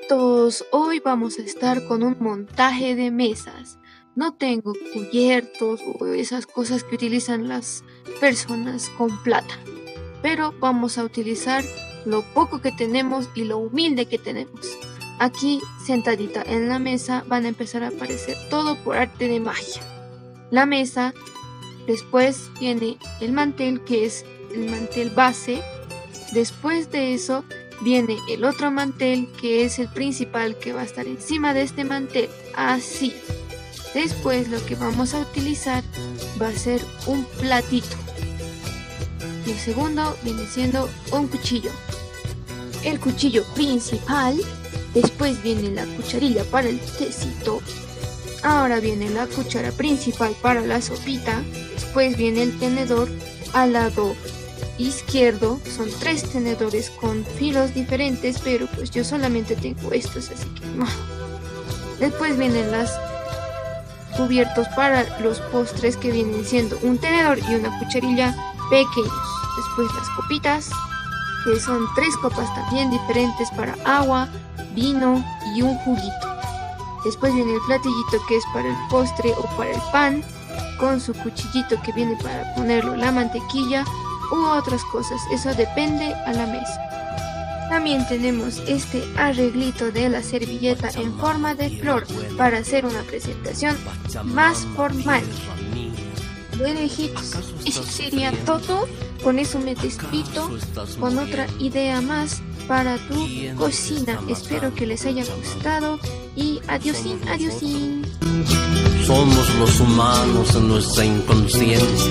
Amiguitos, hoy vamos a estar con un montaje de mesas. No tengo cubiertos o esas cosas que utilizan las personas con plata, pero vamos a utilizar lo poco que tenemos y lo humilde que tenemos. Aquí, sentadita en la mesa, van a empezar a aparecer todo por arte de magia. La mesa, después viene el mantel, que es el mantel base. Después de eso viene el otro mantel, que es el principal, que va a estar encima de este mantel, así. Después lo que vamos a utilizar va a ser un platito. Lo segundo viene siendo un cuchillo. El cuchillo principal. Después viene la cucharilla para el tecito. Ahora viene la cuchara principal para la sopita. Después viene el tenedor al lado izquierdo. Son 3 tenedores con filos diferentes, pero pues yo solamente tengo estos, así que no. Después vienen los cubiertos para los postres, que vienen siendo un tenedor y una cucharilla pequeños. Después las copitas, que son 3 copas también diferentes para agua, vino y un juguito. Después viene el platillito, que es para el postre o para el pan, con su cuchillito que viene para ponerlo la mantequilla u otras cosas. Eso depende a la mesa. También tenemos este arreglito de la servilleta en forma de flor para hacer una presentación más formal. Bueno, hijitos, eso sería todo. Con eso me despido con otra idea más para tu cocina. Espero que les haya gustado y adiosín, adiosín. Somos los humanos en nuestra inconsciencia.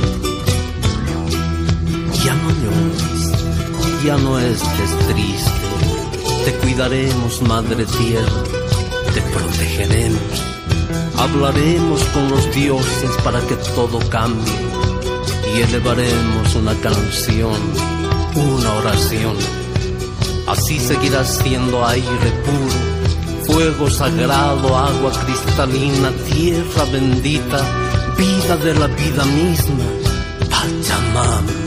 Ya no llores, ya no estés triste. Te cuidaremos, Madre Tierra, te protegeremos. Hablaremos con los dioses para que todo cambie y elevaremos una canción, una oración. Así seguirás siendo aire puro, fuego sagrado, agua cristalina, tierra bendita, vida de la vida misma, Pachamama.